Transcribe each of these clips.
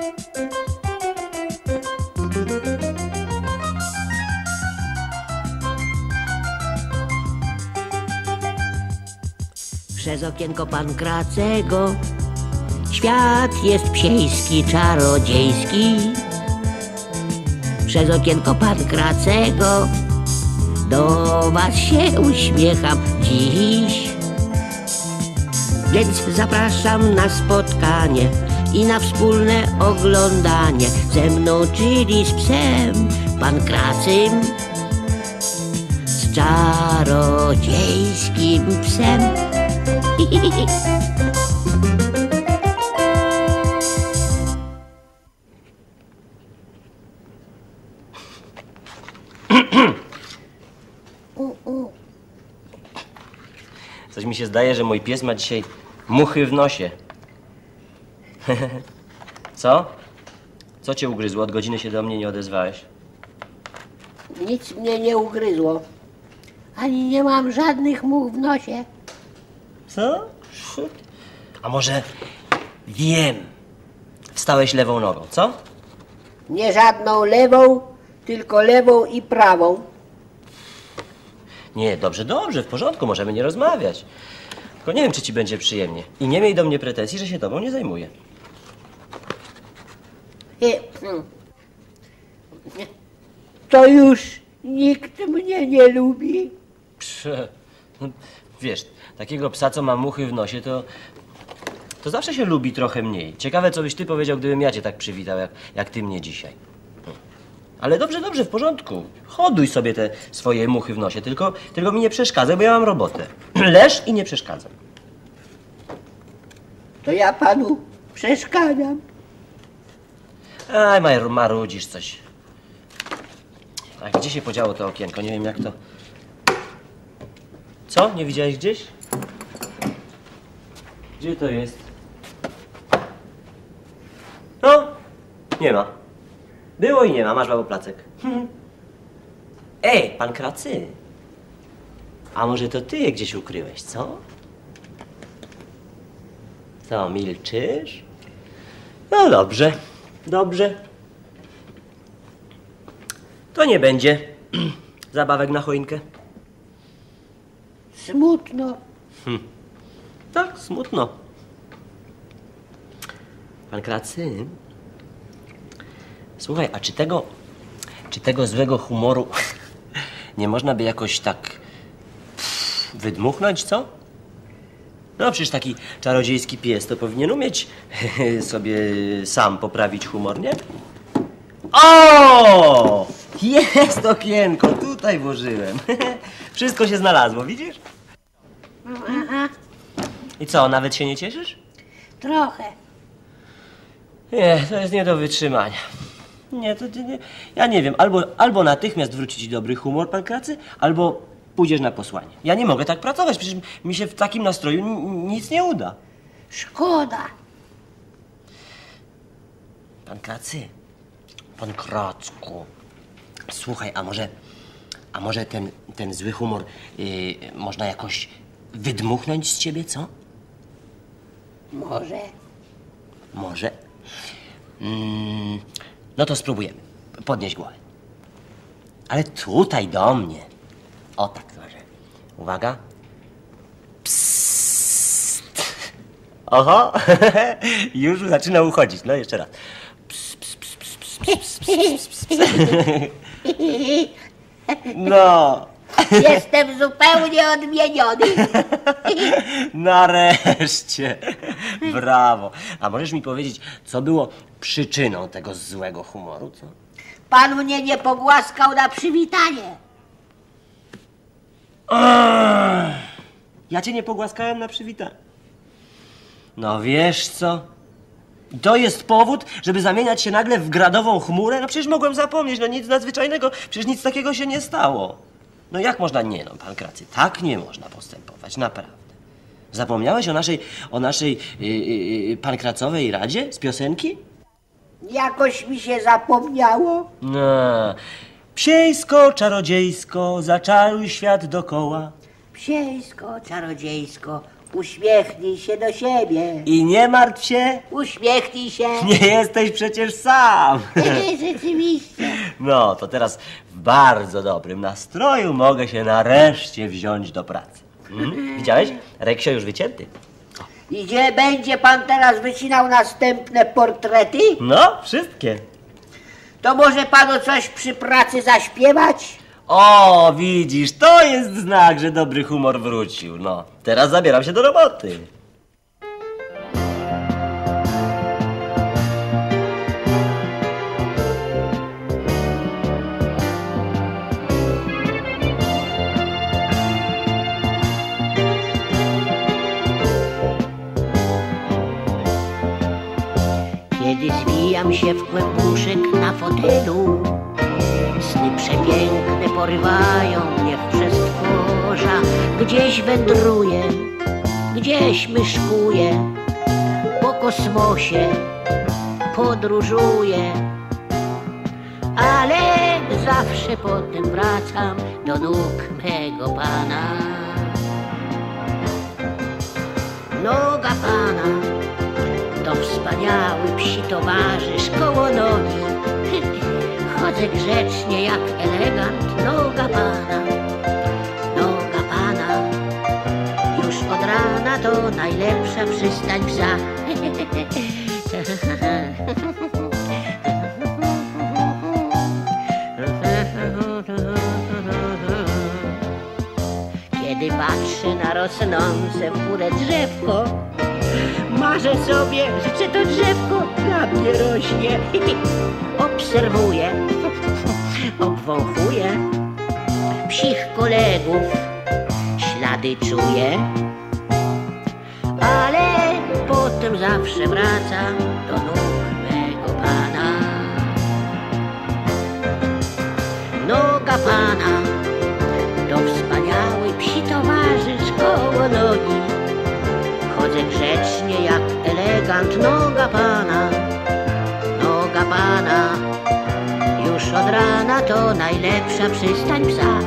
Przez okienko Pankracego świat jest psiejski, czarodziejski. Przez okienko Pankracego do was się uśmiecham dziś. Więc zapraszam na spotkanie i na wspólne oglądanie ze mną, czyli z psem Pankracym, z czarodziejskim psem. Coś mi się zdaje, że mój pies ma dzisiaj muchy w nosie. Co? Co cię ugryzło? Od godziny się do mnie nie odezwałeś. Nic mnie nie ugryzło. Ani nie mam żadnych much w nosie. Co? A może wiem. Wstałeś lewą nogą, co? Nie żadną lewą, tylko lewą i prawą. Nie, dobrze, dobrze, w porządku, możemy nie rozmawiać. Tylko nie wiem, czy ci będzie przyjemnie. I nie miej do mnie pretensji, że się tobą nie zajmuję. To już nikt mnie nie lubi. No, wiesz, takiego psa, co ma muchy w nosie, to zawsze się lubi trochę mniej. Ciekawe, co byś ty powiedział, gdybym ja cię tak przywitał, jak ty mnie dzisiaj. Ale dobrze, dobrze, w porządku. Hoduj sobie te swoje muchy w nosie, tylko mi nie przeszkadzaj, bo ja mam robotę. Leż i nie przeszkadzaj. To ja panu przeszkadzam. Aj, marudzisz coś. A gdzie się podziało to okienko? Nie wiem, jak to... Co? Nie widziałeś gdzieś? Gdzie to jest? No, nie ma. Było i nie ma, masz placek. Ej, Pankracy! A może to ty je gdzieś ukryłeś, co? Co, milczysz? No dobrze, dobrze. To nie będzie zabawek na choinkę. Smutno. Tak, smutno. Pankracy, słuchaj, a czy tego złego humoru nie można by jakoś tak wydmuchnąć, co? No przecież taki czarodziejski pies to powinien umieć sobie sam poprawić humor, nie? O! Jest okienko, tutaj włożyłem. Wszystko się znalazło, widzisz? Aha, I co, nawet się nie cieszysz? trochę. Nie, to jest nie do wytrzymania. Nie, nie. Ja nie wiem, albo natychmiast wróci ci dobry humor, Pankracy, albo pójdziesz na posłanie. Ja nie mogę tak pracować, przecież mi się w takim nastroju nic nie uda. Szkoda. Pankracy, Pankracku, słuchaj, a może ten zły humor można jakoś wydmuchnąć z ciebie, co? Może. Może? No to spróbujemy. Podnieś głowę. Ale tutaj do mnie. O tak, może. Uwaga. Psst. Oho, już zaczyna uchodzić. No jeszcze raz. Psst, psst, psst, psst, psst, psst, psst, psst, psst. No. Jestem zupełnie odmieniony. Nareszcie. Brawo. A możesz mi powiedzieć, co było przyczyną tego złego humoru, co? Pan mnie nie pogłaskał na przywitanie. Ja cię nie pogłaskałem na przywitanie. No wiesz co? To jest powód, żeby zamieniać się nagle w gradową chmurę? No przecież mogłem zapomnieć, no nic nadzwyczajnego, przecież nic takiego się nie stało. No jak można? Nie no, Pankracy, tak nie można postępować, naprawdę. Zapomniałeś o naszej pankracowej radzie z piosenki? Jakoś mi się zapomniało. No. Psiejsko, czarodziejsko, zaczaruj świat dokoła. Psiejsko, czarodziejsko, Uśmiechnij się do siebie. I nie martw się, Uśmiechnij się. nie jesteś przecież sam. Rzeczywiście. No, to teraz w bardzo dobrym nastroju mogę się nareszcie wziąć do pracy. Widziałeś? Reksio już wycięty. I gdzie będzie pan teraz wycinał następne portrety? No, wszystkie. To może panu coś przy pracy zaśpiewać? O, widzisz, to jest znak, że dobry humor wrócił. No, teraz zabieram się do roboty. Kiedy zwijam się w kłębuszek na fotelu, sny przepiękne porywają mnie w przestworza. Gdzieś wędruję, gdzieś myszkuję, po kosmosie podróżuję, ale zawsze potem wracam do nóg mego Pana. Noga Pana to wspaniały psi towarzysz koło nogi. Chodzę grzecznie jak elegant, noga Pana. Noga Pana, już od rana to najlepsza przystań psa. Kiedy patrzę na rosnące w górę drzewko, marzę sobie, że to drzewko dla mnie rośnie. Obserwuję, obwąchuję psich kolegów, ślady czuję, ale potem zawsze wracam do nóg mego Pana. Noga Pana to wspaniały psi towarzysz koło nogi. Chodzę grzecznie jak elegant, noga Pana. Noga Pana, już od rana to najlepsza przystań psa.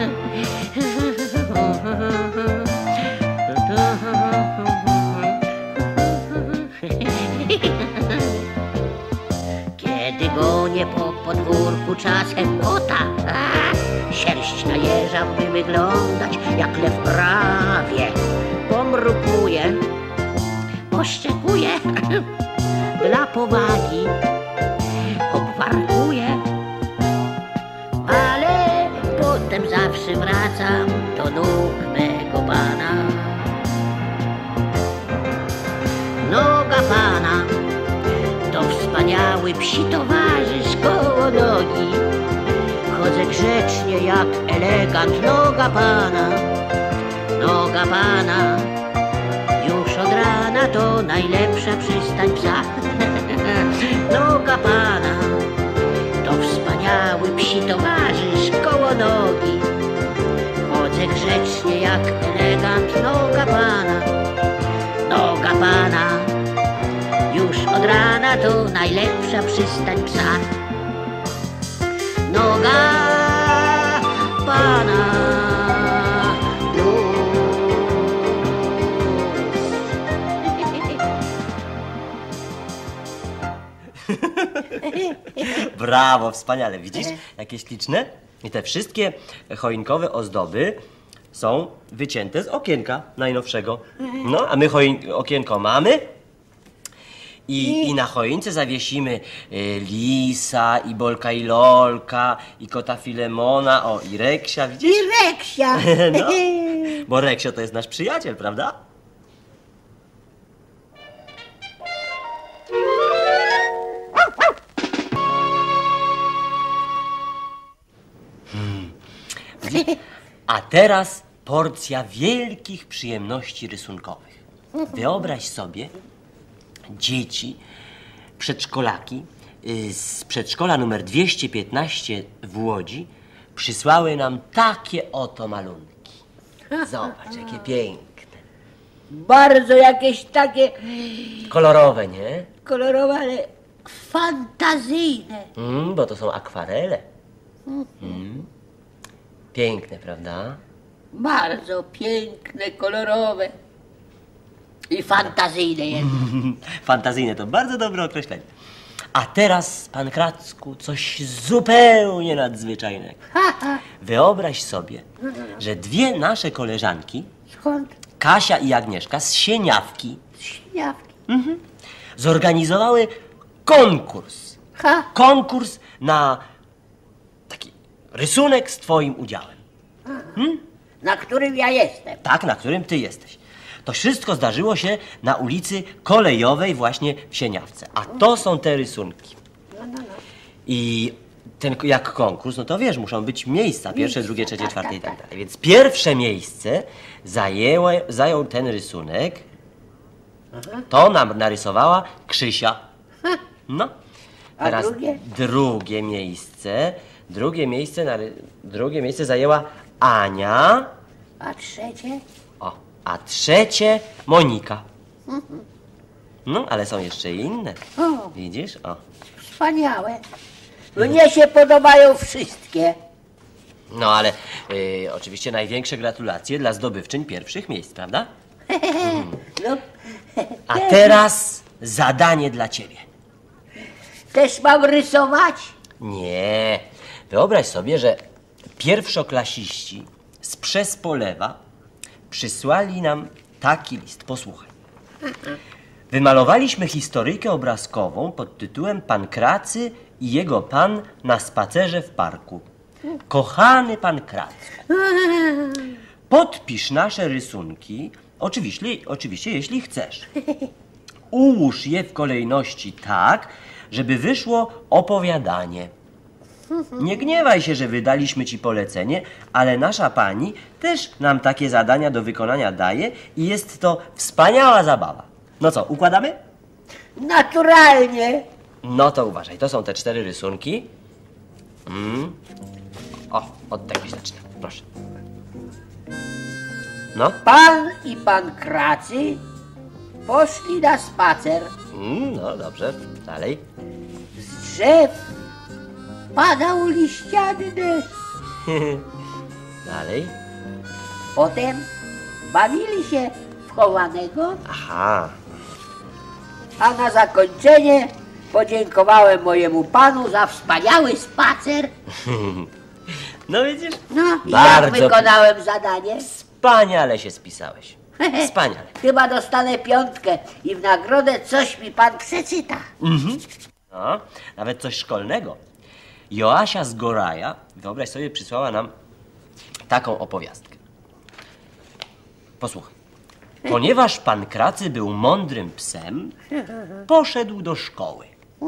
Kiedy gonię po podwórku czasem kota, sierść na jeża by wyglądać jak lew prawie. Pomrukuję, poszczekuję dla powagi, obwarkuję, ale potem zawsze wracam do nóg mego Pana. Noga Pana to wspaniały psi towarzysz koło nogi. Chodzę grzecznie jak elegant, noga Pana. Noga Pana, już od rana to najlepsza przystań psa. Noga Pana to wspaniały psi towarzysz koło nogi. Chodzę grzecznie jak elegant, noga Pana. Noga Pana, już od rana to najlepsza przystań psa. Noga Pana. Brawo, wspaniale. Widzisz, jakie śliczne? I te wszystkie choinkowe ozdoby są wycięte z okienka najnowszego. No, a my okienko mamy i na choince zawiesimy lisa, i Bolka i Lolka, i kota Filemona, o, i Reksia, widzisz? I Reksia. No, bo Reksio to jest nasz przyjaciel, prawda? A teraz porcja wielkich przyjemności rysunkowych. Wyobraź sobie, dzieci, przedszkolaki z przedszkola numer 215 w Łodzi przysłały nam takie oto malunki. Zobacz, jakie piękne. Bardzo jakieś takie Kolorowe, nie? kolorowe, ale fantazyjne. Bo to są akwarele. Piękne, prawda? Bardzo piękne, kolorowe. I fantazyjne jest. Fantazyjne to bardzo dobre określenie. A teraz, Pankracku, coś zupełnie nadzwyczajnego. Wyobraź sobie, że dwie nasze koleżanki, Skąd? Kasia i Agnieszka z Sieniawki, Śniawki. zorganizowały konkurs. Ha? Konkurs na taki rysunek z twoim udziałem. Na którym ja jestem. Tak, na którym ty jesteś. To wszystko zdarzyło się na ulicy Kolejowej właśnie w Sieniawce. A to są te rysunki. I ten jak konkurs, no to wiesz, muszą być miejsca. Pierwsze, drugie, trzecie, czwarte i tak dalej. Więc pierwsze miejsce zajął ten rysunek. To nam narysowała Krzysia. No. A Teraz drugie? drugie miejsce zajęła Ania. A trzecie? O, a trzecie Monika. No, ale są jeszcze inne. O. Widzisz? O. Wspaniałe. Mnie się podobają wszystkie. No, ale oczywiście największe gratulacje dla zdobywczyń pierwszych miejsc, prawda? No, A teraz zadanie dla ciebie. też mam rysować? Nie. Wyobraź sobie, że pierwszoklasiści z Przespolewa przysłali nam taki list. Posłuchaj. Wymalowaliśmy historyjkę obrazkową pod tytułem Pankracy i jego pan na spacerze w parku. Kochany Pankracku, podpisz nasze rysunki, oczywiście jeśli chcesz. Ułóż je w kolejności tak, żeby wyszło opowiadanie. Nie gniewaj się, że wydaliśmy ci polecenie, ale nasza pani też nam takie zadania do wykonania daje i jest to wspaniała zabawa. No co, układamy? Naturalnie. No to uważaj, to są te 4 rysunki. O, od tego zacznę, proszę. No. Pan i Pankracy poszli na spacer. No dobrze, dalej. Z drzew padał liściany deszcz. Dalej. Potem bawili się w chowanego, Aha. a na zakończenie podziękowałem mojemu panu za wspaniały spacer. No widzisz? No i Bardzo jak wykonałem zadanie? Wspaniale się spisałeś. Wspaniale. Chyba dostanę 5 i w nagrodę coś mi pan przeczyta. No, nawet coś szkolnego. Joasia z Goraja, wyobraź sobie, przysłała nam taką opowiastkę. Posłuchaj. Ponieważ Pankracy był mądrym psem, poszedł do szkoły.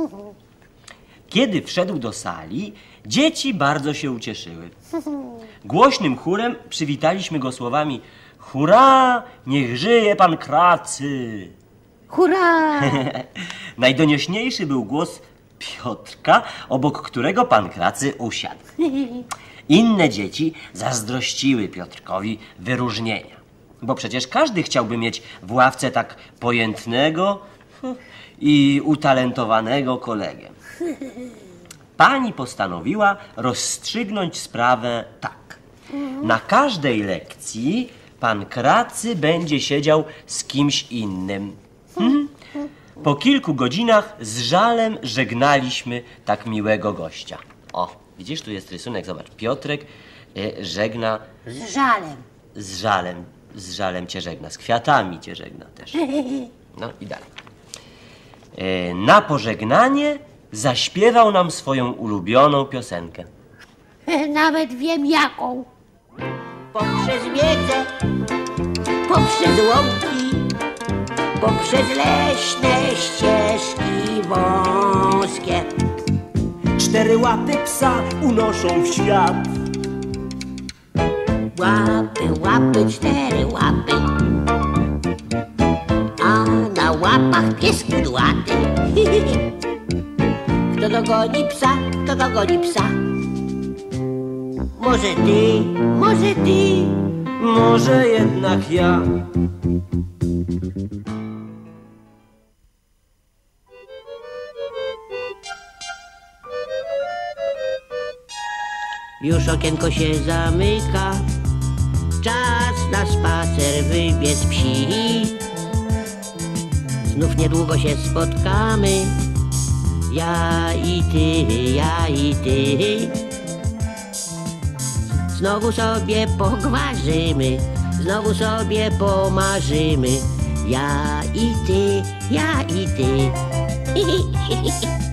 Kiedy wszedł do sali, dzieci bardzo się ucieszyły. Głośnym chórem przywitaliśmy go słowami: hurra, niech żyje Pankracy! Hurra! Najdoniośniejszy był głos Piotrka, obok którego Pankracy usiadł. Inne dzieci zazdrościły Piotrkowi wyróżnienia, bo przecież każdy chciałby mieć w ławce tak pojętnego i utalentowanego kolegę. Pani postanowiła rozstrzygnąć sprawę tak. Na każdej lekcji Pankracy będzie siedział z kimś innym. Po kilku godzinach z żalem żegnaliśmy tak miłego gościa. O, widzisz, tu jest rysunek, zobacz. Piotrek żegna... Z żalem. Z żalem cię żegna, z kwiatami cię żegna też. No i dalej. Na pożegnanie zaśpiewał nam swoją ulubioną piosenkę. Nawet wiem jaką. Poprzez miedzę, poprzez łąki, poprzez leśne ścieżki wąskie. 4 łapy psa unoszą w świat. Łapy, łapy, 4 łapy, a na łapach pies kudłaty. Kto dogoni psa, kto dogoni psa? Może ty, może ty. Może jednak ja. Już okienko się zamyka, czas na spacer wybiec psi. znów niedługo się spotkamy. Ja i ty. Znowu sobie pogwarzymy, znowu sobie pomarzymy. Ja i ty.